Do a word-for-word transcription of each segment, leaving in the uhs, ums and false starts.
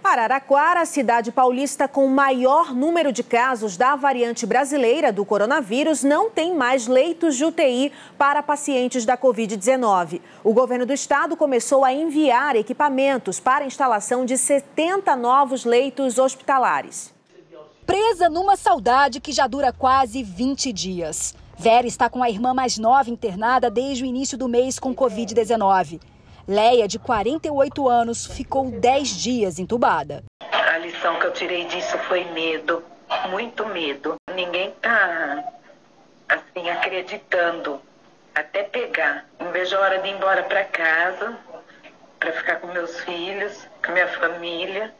Araraquara, a cidade paulista com o maior número de casos da variante brasileira do coronavírus, não tem mais leitos de U T I para pacientes da covid dezenove. O governo do estado começou a enviar equipamentos para a instalação de setenta novos leitos hospitalares. Presa numa saudade que já dura quase vinte dias. Vera está com a irmã mais nova internada desde o início do mês com covid dezenove. Leia, de quarenta e oito anos, ficou dez dias entubada. A lição que eu tirei disso foi medo, muito medo. Ninguém está assim, acreditando até pegar. Não vejo a hora de ir embora para casa, para ficar com meus filhos, com minha família.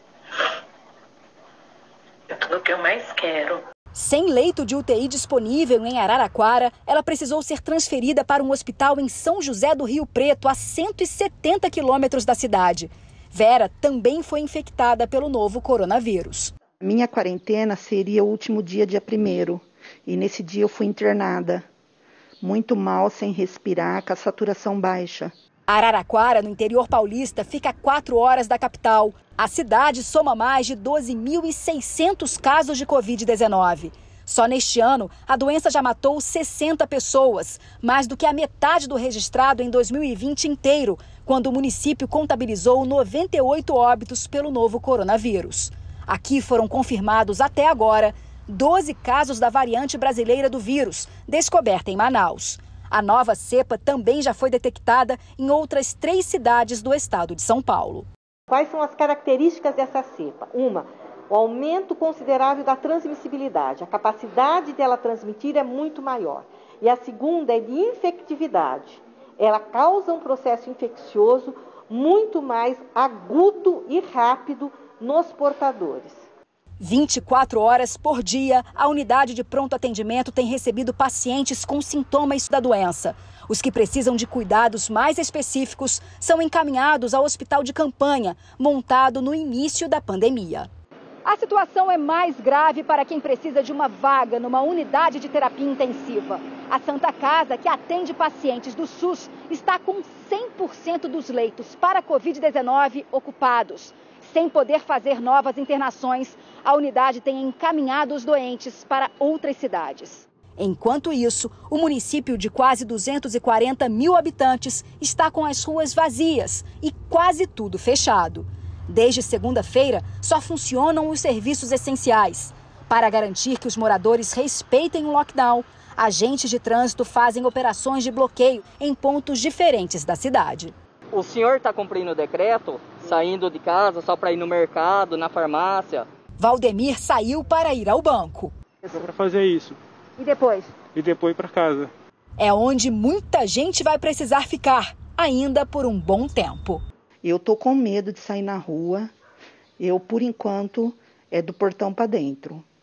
É tudo o que eu mais quero. Sem leito de U T I disponível em Araraquara, ela precisou ser transferida para um hospital em São José do Rio Preto, a cento e setenta quilômetros da cidade. Vera também foi infectada pelo novo coronavírus. Minha quarentena seria o último dia, dia primeiro, e nesse dia eu fui internada. Muito mal, sem respirar, com a saturação baixa. Araraquara, no interior paulista, fica a quatro horas da capital. A cidade soma mais de doze mil e seiscentos casos de covid dezenove. Só neste ano, a doença já matou sessenta pessoas, mais do que a metade do registrado em dois mil e vinte inteiro, quando o município contabilizou noventa e oito óbitos pelo novo coronavírus. Aqui foram confirmados até agora doze casos da variante brasileira do vírus, descoberta em Manaus. A nova cepa também já foi detectada em outras três cidades do estado de São Paulo. Quais são as características dessa cepa? Uma, o aumento considerável da transmissibilidade. A capacidade dela transmitir é muito maior. E a segunda é de infectividade. Ela causa um processo infeccioso muito mais agudo e rápido nos portadores. vinte e quatro horas por dia, a unidade de pronto atendimento tem recebido pacientes com sintomas da doença. Os que precisam de cuidados mais específicos são encaminhados ao hospital de campanha, montado no início da pandemia. A situação é mais grave para quem precisa de uma vaga numa unidade de terapia intensiva. A Santa Casa, que atende pacientes do SUS, está com cem por cento dos leitos para covid dezenove ocupados. Sem poder fazer novas internações, a unidade tem encaminhado os doentes para outras cidades. Enquanto isso, o município de quase duzentos e quarenta mil habitantes está com as ruas vazias e quase tudo fechado. Desde segunda-feira, só funcionam os serviços essenciais. Para garantir que os moradores respeitem o lockdown, agentes de trânsito fazem operações de bloqueio em pontos diferentes da cidade. O senhor está cumprindo o decreto, saindo de casa só para ir no mercado, na farmácia? Valdemir saiu para ir ao banco. Só para fazer isso. E depois? E depois para casa. É onde muita gente vai precisar ficar, ainda por um bom tempo. Eu tô com medo de sair na rua. Eu, por enquanto, é do portão para dentro.